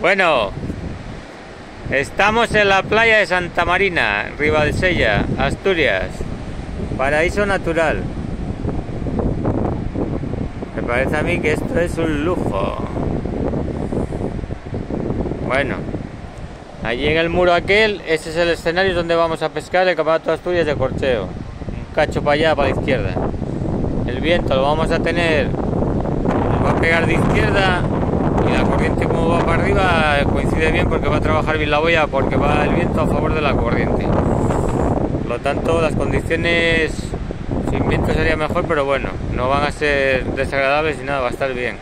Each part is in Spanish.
Bueno, estamos en la playa de Santa Marina, Ribadesella, Asturias. Paraíso natural. Me parece a mí que esto es un lujo. Bueno, allí en el muro aquel, ese es el escenario donde vamos a pescar el Campeonato de Asturias de corcheo. Un cacho para allá, para la izquierda. El viento lo vamos a tener, nos va a pegar de izquierda, y la corriente como va para arriba coincide bien porque va a trabajar bien la boya, porque va el viento a favor de la corriente. Por lo tanto, las condiciones sin viento sería mejor, pero bueno, no van a ser desagradables y nada, va a estar bien.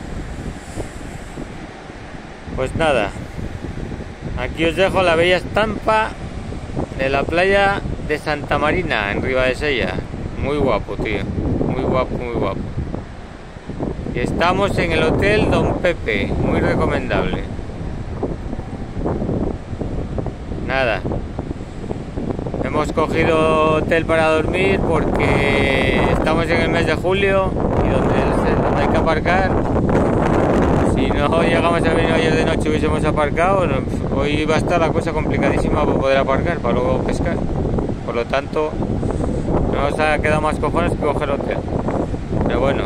Pues nada, aquí os dejo la bella estampa de la playa de Santa Marina en Ribadesella. Muy guapo, tío, muy guapo, muy guapo. Y estamos en el Hotel Don Pepe, muy recomendable. Nada, hemos cogido hotel para dormir porque estamos en el mes de julio y donde hay que aparcar. Si no llegamos a venir ayer de noche hubiésemos aparcado, hoy va a estar la cosa complicadísima para poder aparcar, para luego pescar. Por lo tanto, no nos ha quedado más cojones que coger hotel. Pero bueno,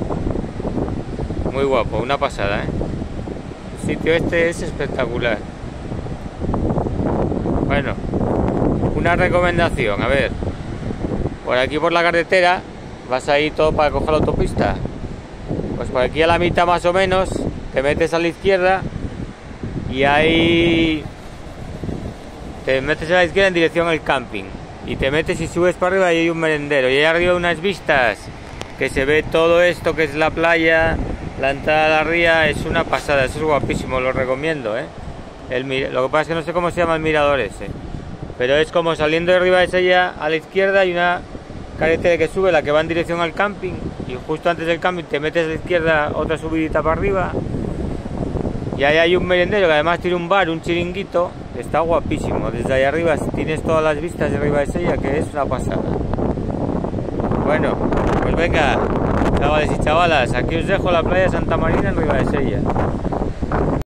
muy guapo, una pasada, ¿eh? El sitio este es espectacular. Bueno, una recomendación, a ver, por aquí por la carretera vas a ir todo para coger la autopista. Pues por aquí a la mitad más o menos te metes a la izquierda y ahí te metes a la izquierda en dirección al camping y te metes y subes para arriba y hay un merendero y ahí arriba hay unas vistas que se ve todo esto que es la playa, la entrada a la ría. Es una pasada, eso es guapísimo, lo recomiendo, ¿eh? Lo que pasa es que no sé cómo se llama el mirador ese, pero es como saliendo de Ribadesella a la izquierda hay una carretera que sube, la que va en dirección al camping, y justo antes del camping te metes a la izquierda otra subidita para arriba y ahí hay un merendero que además tiene un bar, un chiringuito, está guapísimo. Desde ahí arriba tienes todas las vistas de Ribadesella, que es una pasada. Bueno, pues venga, chavales y chavalas, aquí os dejo la playa de Santa Marina en Ribadesella.